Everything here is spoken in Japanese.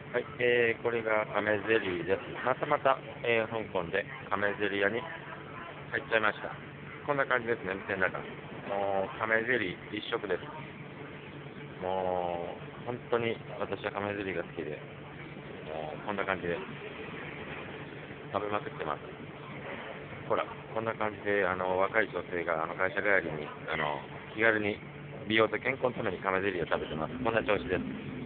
はい、これが亀ゼリーです。またまた、香港で亀ゼリー屋に入っちゃいました。こんな感じですね、店の中。もう亀ゼリー一色です。もう本当に私は亀ゼリーが好きで、もうこんな感じで食べまくってます。ほら、こんな感じで若い女性が会社帰りに気軽に美容と健康のために亀ゼリーを食べてます。こんな調子です。